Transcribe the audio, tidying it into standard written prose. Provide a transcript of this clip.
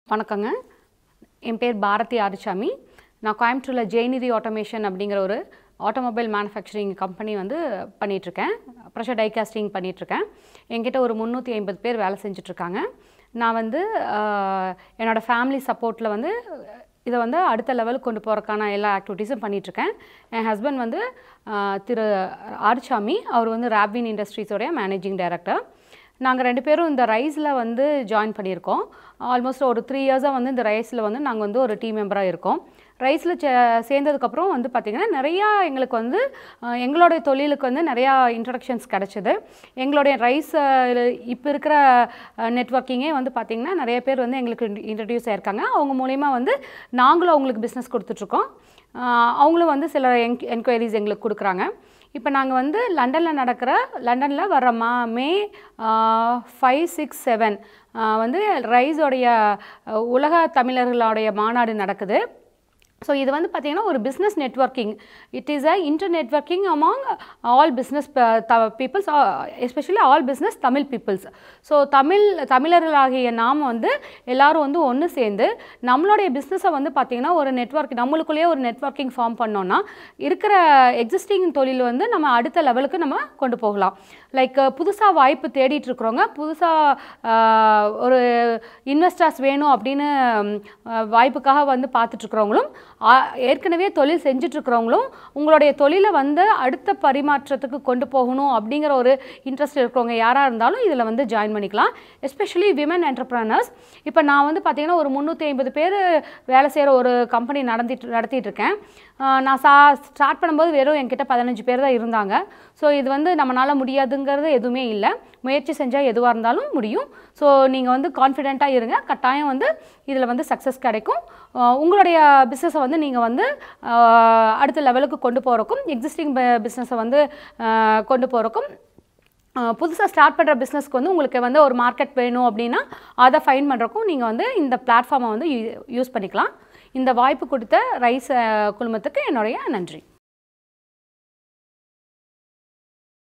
வணக்கங்க. என் பேர் பாரதி ஆரிச்சாமி. நான் கோயம்புத்தூர்ல ஜெயநிதி ஆட்டோமேஷன் அப்படிங்கிற ஒரு ஆட்டோமொபைல் மேனுஃபேக்சரிங் கம்பெனி வந்து பண்ணிகிட்ருக்கேன். ப்ரெஷர் டை காஸ்டிங் பண்ணிகிட்ருக்கேன். என்கிட்ட ஒரு 350 பேர் வேலை செஞ்சிட்ருக்காங்க. நான் வந்து என்னோடய ஃபேமிலி சப்போர்ட்டில் வந்து இதை வந்து அடுத்த லெவலுக்கு கொண்டு போகிறதுக்கான எல்லா ஆக்டிவிட்டீஸும் பண்ணிகிட்ருக்கேன். என் ஹஸ்பண்ட் வந்து திரு ஆரிச்சாமி. அவர் வந்து ராப்வின் இண்டஸ்ட்ரீஸோடைய மேனேஜிங் டைரக்டர். நாங்கள் 2 பேரும் இந்த ரைஸில் வந்து ஜாயின் பண்ணியிருக்கோம். ஆல்மோஸ்ட் ஒரு 3 இயர்ஸாக வந்து இந்த ரைஸில் வந்து நாங்கள் வந்து ஒரு டீம் மெம்பராக இருக்கோம். ரைஸில் சேர்ந்ததுக்கப்புறம் வந்து பார்த்திங்கன்னா நிறையா எங்களுக்கு வந்து எங்களுடைய தொழிலுக்கு வந்து நிறையா இன்ட்ரடக்ஷன்ஸ் கிடச்சிது. எங்களுடைய ரைஸ் இப்போ இருக்கிற நெட்வொர்க்கிங்கே வந்து பார்த்திங்கன்னா நிறைய பேர் வந்து எங்களுக்கு இன்ட்ரடியூஸ் ஆகிருக்காங்க. அவங்க மூலிமா வந்து நாங்களும் அவங்களுக்கு பிஸ்னஸ் கொடுத்துட்ருக்கோம். அவங்களும் வந்து சில என்கொயரிஸ் எங்களுக்கு கொடுக்குறாங்க. இப்போ நாங்கள் வந்து லண்டனில் வர மே 5, 6, 7 வந்து ரைஸோடைய உலக தமிழர்களுடைய மாநாடு நடக்குது. ஸோ இது வந்து பார்த்திங்கன்னா ஒரு business networking. It is a inter networking among all business peoples, especially all business Tamil peoples. So தமிழர்களாகிய நாம் வந்து எல்லோரும் வந்து ஒன்று சேர்ந்து நம்மளுடைய பிஸ்னஸை வந்து பார்த்திங்கன்னா ஒரு நெட்வொர்க், நம்மளுக்குள்ளேயே ஒரு நெட்வொர்க்கிங் ஃபார்ம் பண்ணோன்னா இருக்கிற எக்ஸிஸ்டிங் தொழில் வந்து நம்ம அடுத்த லெவலுக்கு நம்ம கொண்டு போகலாம். லைக் புதுசாக வாய்ப்பு தேடிட்டுருக்குறவங்க, புதுசாக ஒரு இன்வெஸ்டர்ஸ் வேணும் அப்படின்னு வாய்ப்புக்காக வந்து பார்த்துட்ருக்குறவங்களும், ஏற்கனவே தொழில் செஞ்சிட்ருக்கிறவங்களும் உங்களுடைய தொழிலை வந்து அடுத்த பரிமாற்றத்துக்கு கொண்டு போகணும் அப்படிங்கிற ஒரு இன்ட்ரெஸ்ட் இருக்கிறவங்க யாராக இருந்தாலும் இதில் வந்து ஜாயின் பண்ணிக்கலாம். Especially women entrepreneurs. இப்போ நான் வந்து பார்த்திங்கன்னா ஒரு 350 பேர் வேலை செய்கிற ஒரு கம்பெனி நடத்திட்டு இருக்கேன். நான் ஸ்டார்ட் பண்ணும்போது வெறும் என்கிட்ட 15 பேர் தான் இருந்தாங்க. ஸோ இது வந்து நம்மளால் முடியாதுங்கிறது எதுவுமே இல்லை. முயற்சி செஞ்சால் எதுவாக இருந்தாலும் முடியும். ஸோ நீங்கள் வந்து கான்ஃபிடெண்ட்டாக இருங்க. கட்டாயம் வந்து இதில் வந்து சக்ஸஸ் கிடைக்கும். உங்களுடைய பிஸ்னஸை வந்து நீங்கள் வந்து அடுத்த லெவலுக்கு கொண்டு போகிறக்கும், எக்ஸிஸ்டிங் பிஸ்னஸை வந்து கொண்டு போகிறக்கும், புதுசாக ஸ்டார்ட் பண்ணுற பிஸ்னஸ்க்கு வந்து உங்களுக்கு வந்து ஒரு மார்க்கெட் வேணும் அப்படின்னா அதை ஃபைண்ட் பண்ணுறக்கும் நீங்கள் வந்து இந்த பிளாட்ஃபார்மை வந்து யூஸ் பண்ணிக்கலாம். இந்த வாய்ப்பு கொடுத்த ரைஸ் குழுமத்துக்கு என்னுடைய நன்றி.